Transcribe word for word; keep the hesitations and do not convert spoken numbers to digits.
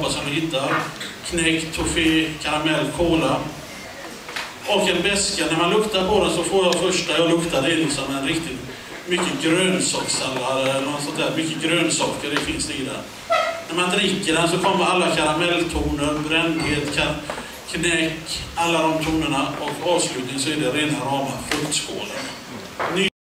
skrapa som du hittar. Knäck, toffé, karamell, cola. Och en beska. När man luktar på den så får jag första jag luktar det är liksom en riktigt mycket grönsakssallad eller något sånt där. Mycket grönsaker, det finns det i den. När man dricker den så kommer alla karamelltoner, brännhet, knäck, alla de tonerna och avslutning så är det rena rama fruktskålen.